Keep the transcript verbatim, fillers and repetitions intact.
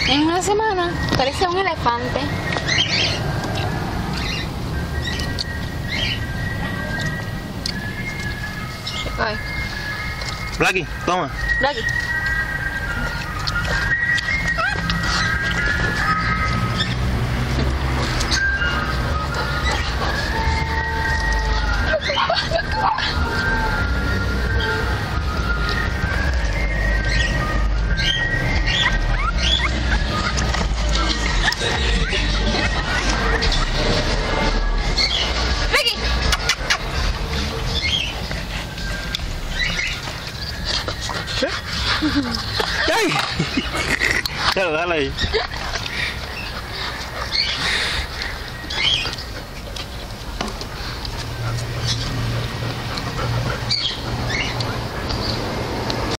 En una semana parece un elefante. Ay. Blackie, toma. Blackie. ¡Ay! Claro, dale ahí.